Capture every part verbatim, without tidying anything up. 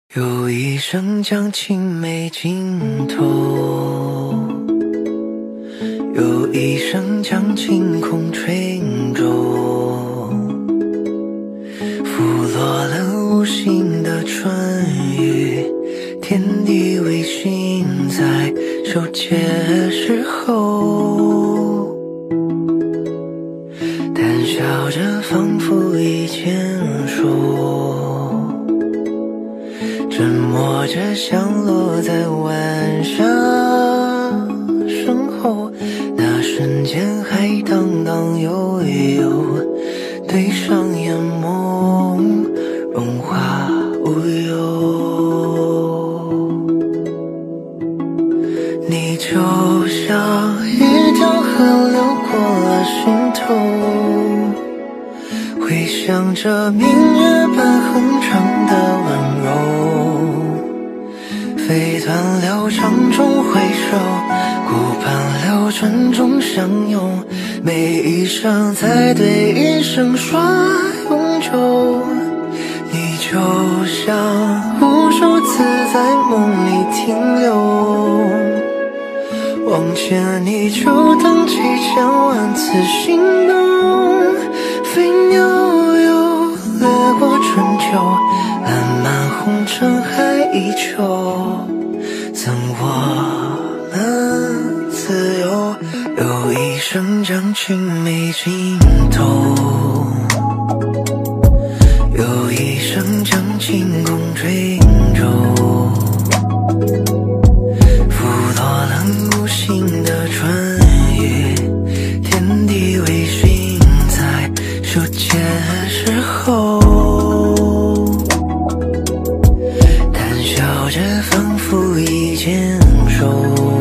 有一生将尽没尽头，有一生将晴空吹皱，拂落了无心的春雨，天地为心在手结时候，谈笑着仿佛已牵手，沉默着像落在晚霞身后，那瞬间还荡荡悠悠，对上眼眸融化无忧。你就像一条河流过了心头，回响着明月般哼唱的温柔，飞断流长中回首，顾盼流转中相拥，每一声再对一声说永久。你就像无数次在梦里停留，望见你就荡起千万次心动，飞鸟又掠过春秋，烂漫红尘还依旧，赠我们自由。有一生将尽没尽头，有一生将晴空吹皱，拂落了无心的春雨，天地为心在手结时候，谈笑着仿佛已牵手，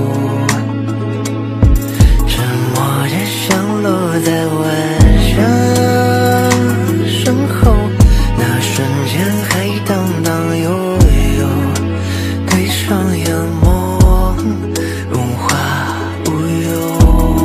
沉默着像落在晚霞身后，那瞬间还荡荡悠悠，对上眼眸融化无忧。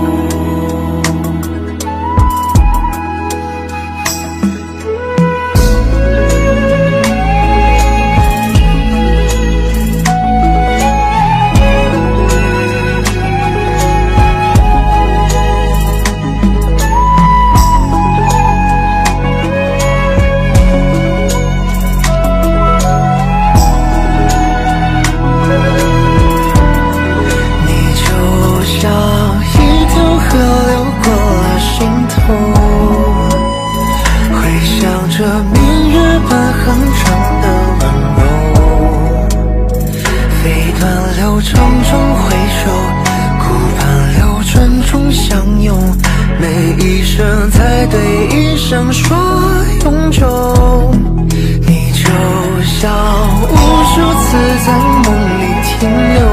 这明月般哼唱的温柔，飞断流长中回首，顾盼流转中相拥，每一声再对一声说永久。你就像无数次在梦里停留，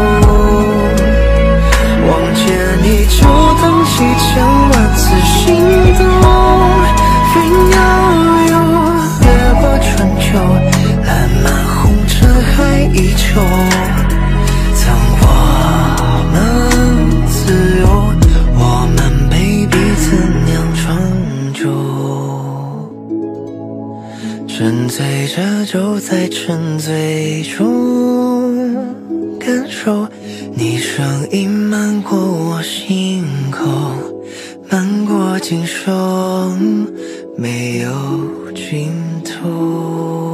望见你就荡起千万次心动，飞鸟春秋，烂漫红尘还依旧，赠我们自由，我们被彼此酿成酒，沉醉着就在沉醉中感受，你声音漫过我心口，漫过今生没有尽头。